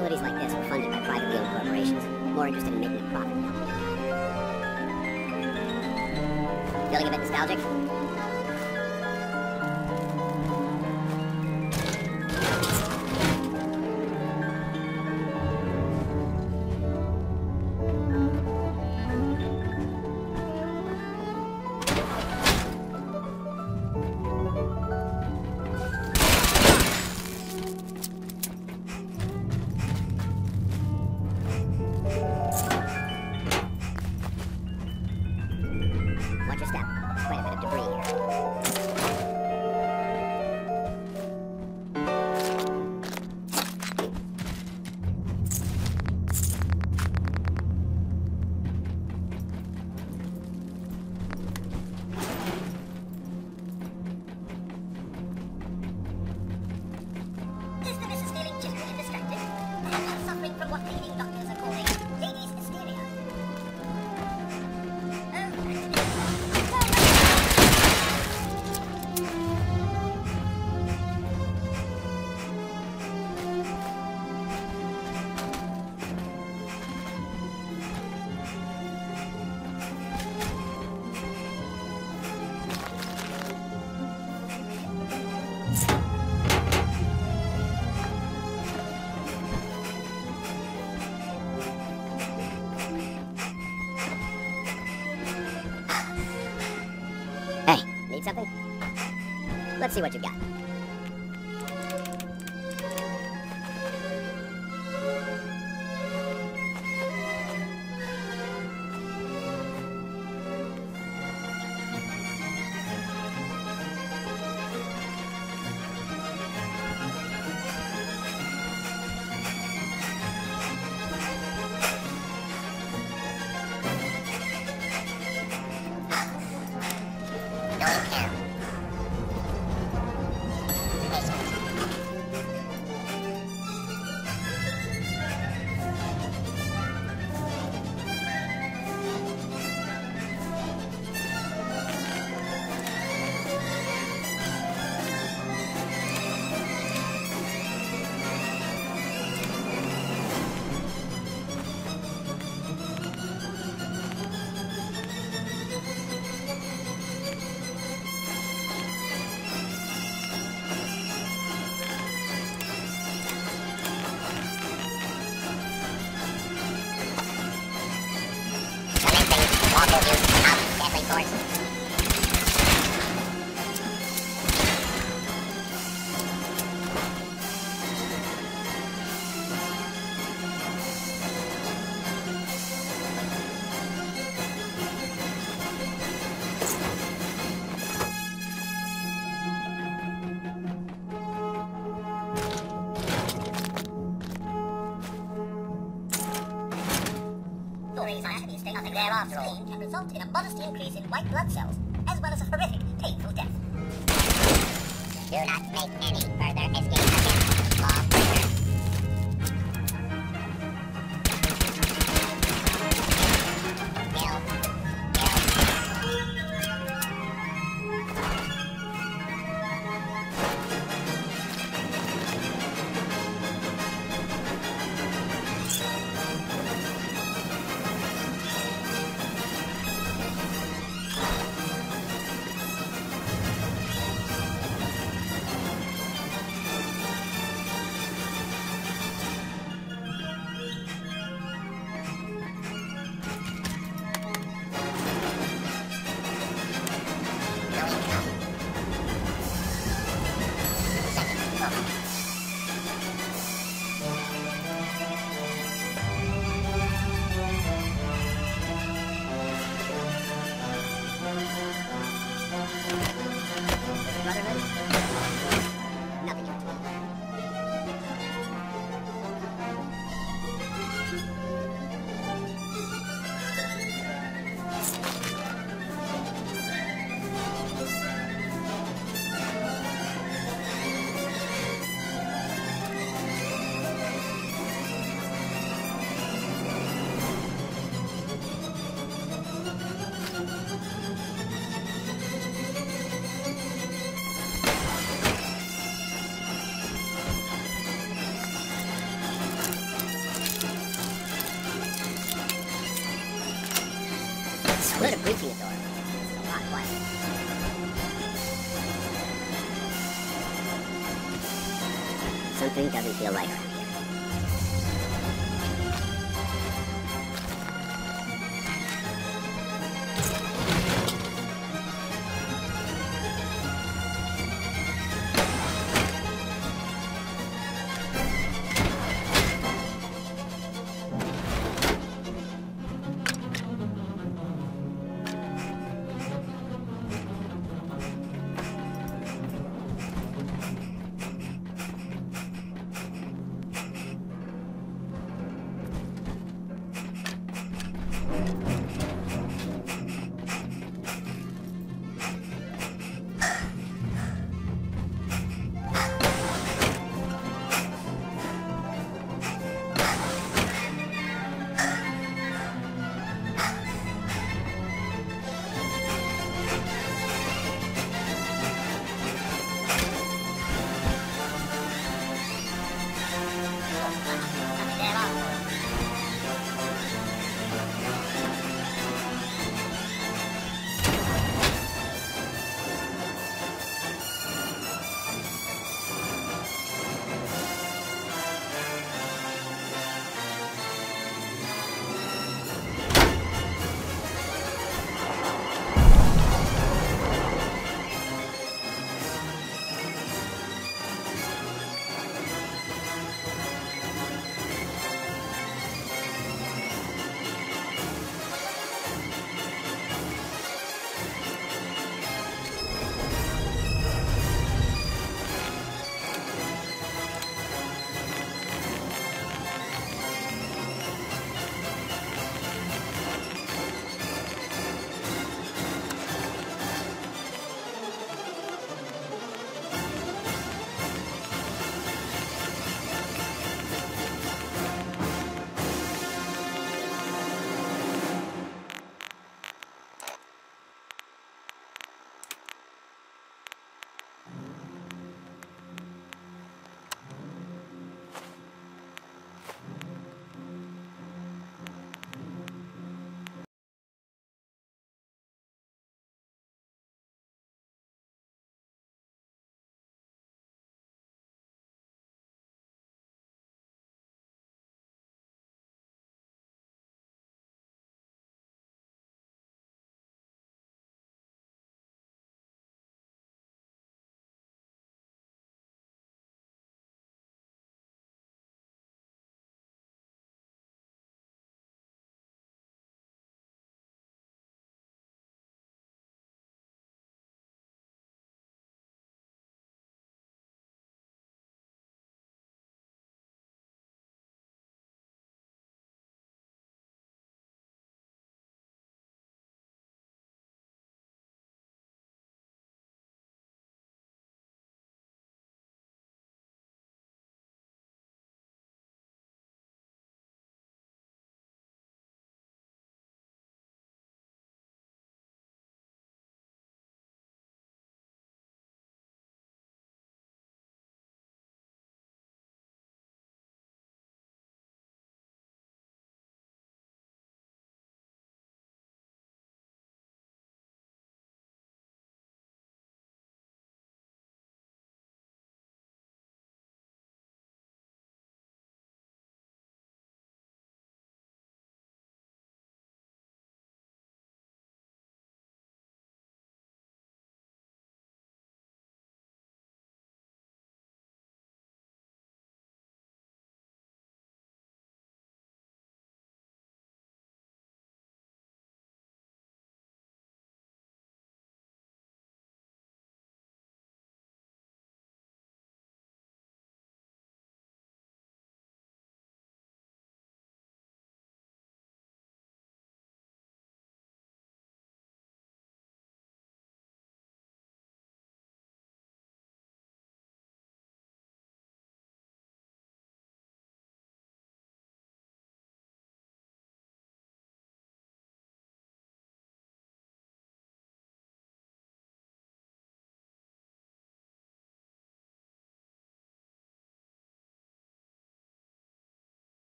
Facilities like this were funded by privately owned corporations, more interested in making a profit than helping mankind. Feeling a bit nostalgic? Watch your step. Quite a bit of debris here. Is the missus feeling jittery and distracted? Perhaps suffering from what leading doctors are calling ladies' hysteria? Hey, need something? Let's see what you've got. Nothing there after all can result in a modest increase in white blood cells, as well as a horrific, painful death. Do not make any further escape attempts, lawbreaker. breaching the door. This is a lot quieter. Something doesn't feel right around here.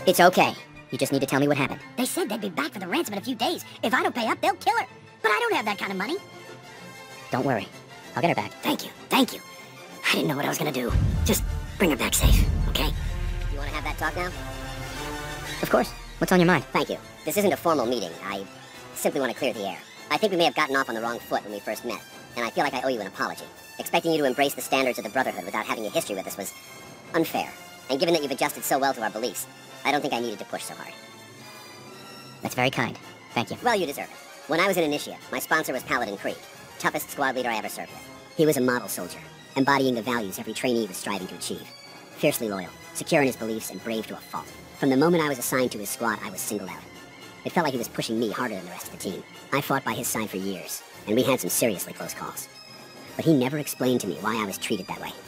It's okay. You just need to tell me what happened. They said they'd be back for the ransom in a few days. If I don't pay up, they'll kill her. But I don't have that kind of money. Don't worry. I'll get her back. Thank you. Thank you. I didn't know what I was gonna do. Just bring her back safe, okay? You want to have that talk now? Of course. What's on your mind? Thank you. This isn't a formal meeting. I simply want to clear the air. I think we may have gotten off on the wrong foot when we first met, and I feel like I owe you an apology. Expecting you to embrace the standards of the Brotherhood without having a history with us was unfair. And given that you've adjusted so well to our beliefs, I don't think I needed to push so hard. That's very kind. Thank you. Well, you deserve it. When I was in Initia, my sponsor was Paladin Krieg, toughest squad leader I ever served with. He was a model soldier, embodying the values every trainee was striving to achieve. Fiercely loyal, secure in his beliefs, and brave to a fault. From the moment I was assigned to his squad, I was singled out. It felt like he was pushing me harder than the rest of the team. I fought by his side for years, and we had some seriously close calls. But he never explained to me why I was treated that way.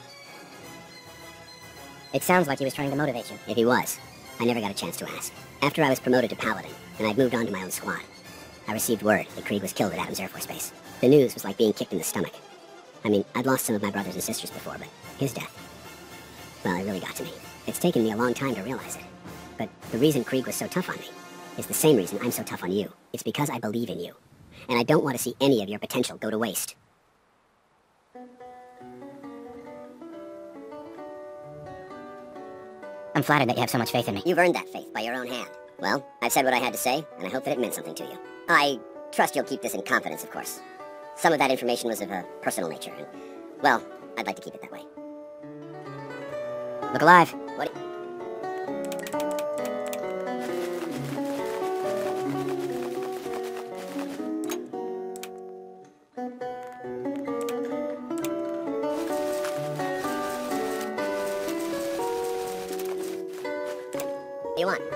It sounds like he was trying to motivate you. If he was, I never got a chance to ask. After I was promoted to Paladin, and I'd moved on to my own squad, I received word that Krieg was killed at Adams Air Force Base. The news was like being kicked in the stomach. I mean, I'd lost some of my brothers and sisters before, but his death, well, it really got to me. It's taken me a long time to realize it. But the reason Krieg was so tough on me is the same reason I'm so tough on you. It's because I believe in you. And I don't want to see any of your potential go to waste. I'm flattered that you have so much faith in me. You've earned that faith by your own hand. Well, I've said what I had to say, and I hope that it meant something to you. I trust you'll keep this in confidence, of course. Some of that information was of a personal nature, and, well, I'd like to keep it that way. Look alive. What? What do you want?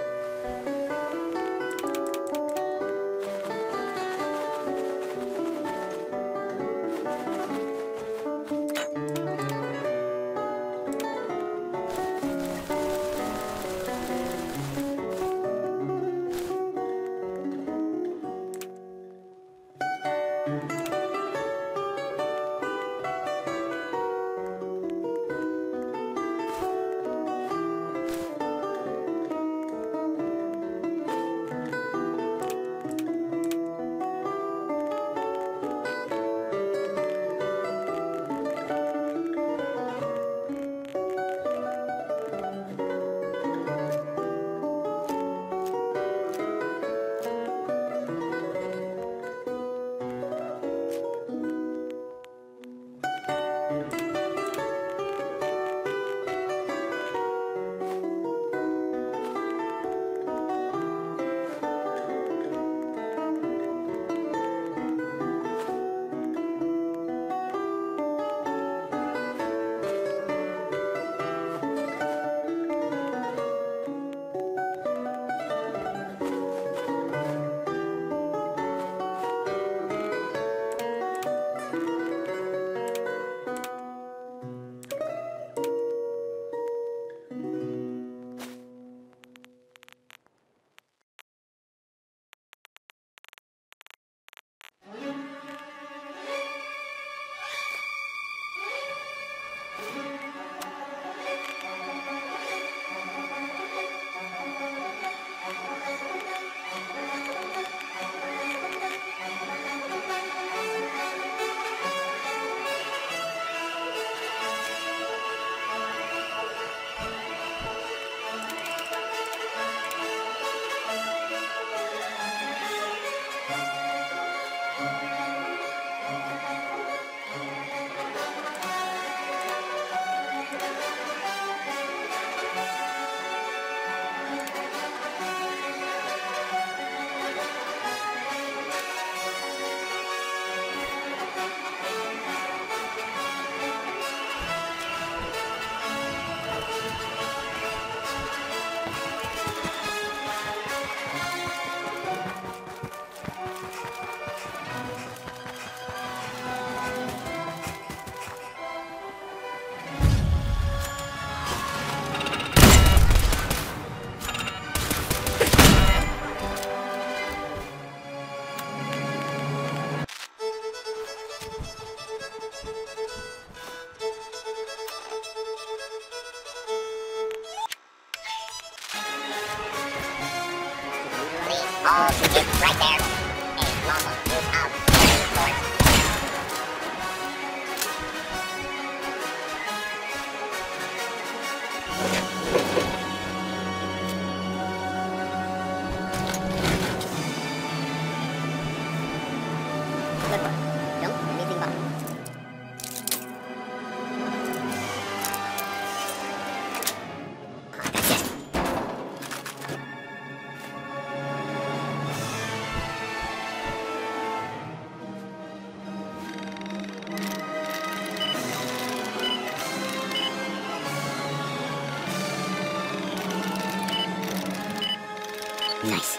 Right there. A lawful use of force. Good work. Don't do anything but. That's it. Nice.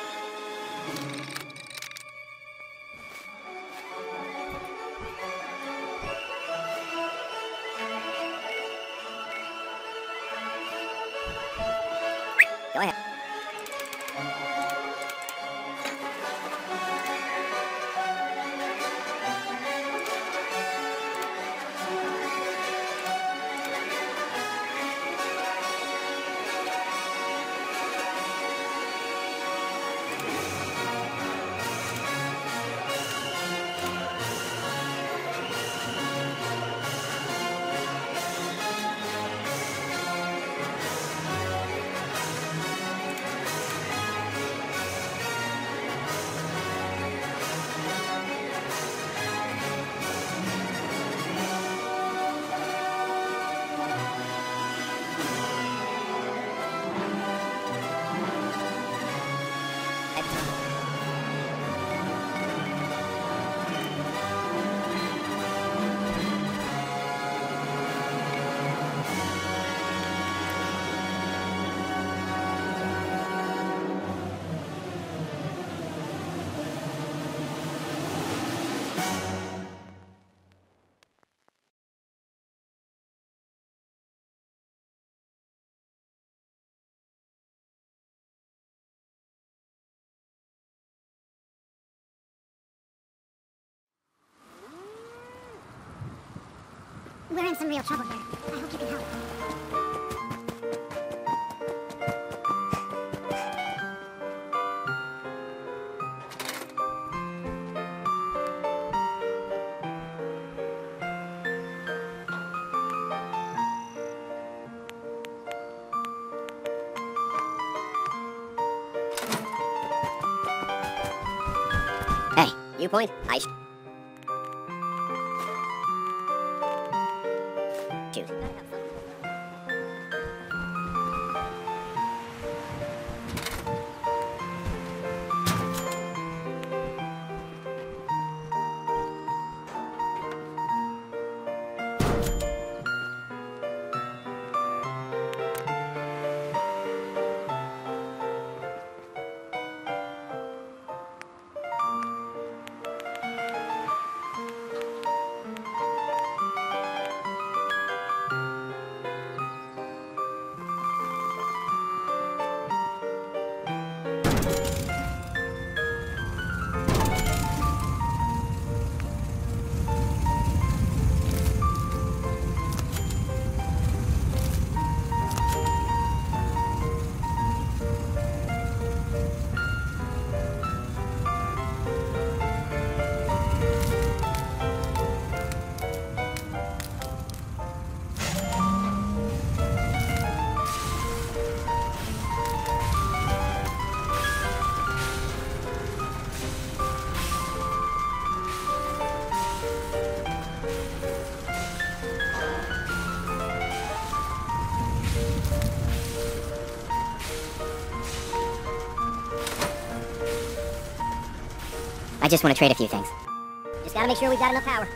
Go ahead. We're in some real trouble here. I hope you can help. Hey, you point. Shoot. I just want to trade a few things. Just gotta make sure we've got enough power.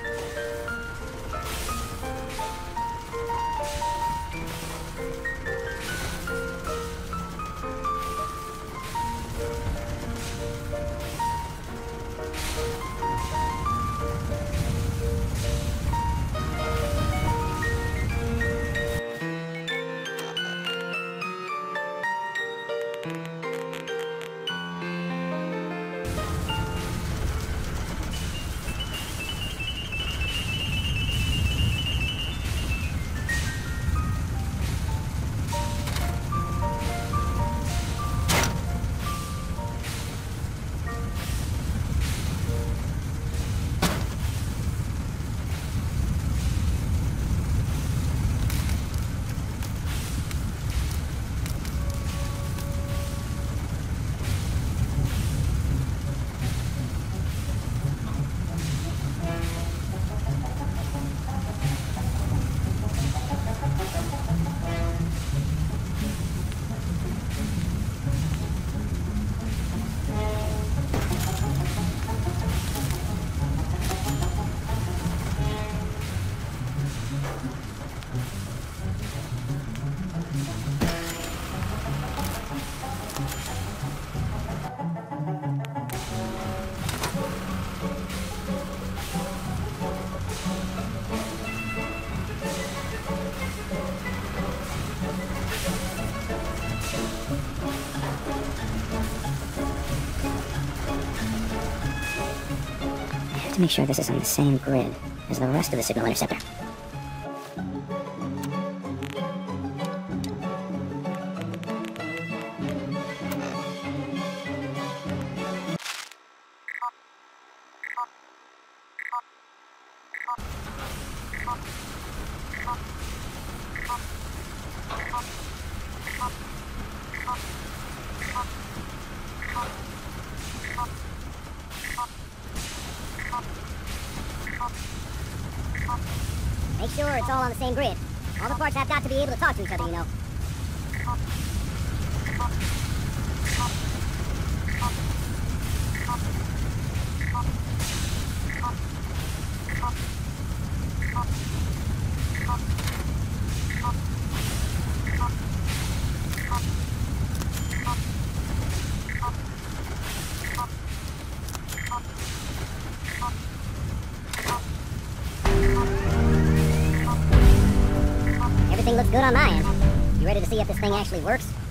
to make sure this is on the same grid as the rest of the signal interceptor. Make sure it's all on the same grid. All the parts have got to be able to talk to each other, you know. Everything looks good on my end. You ready to see if this thing actually works?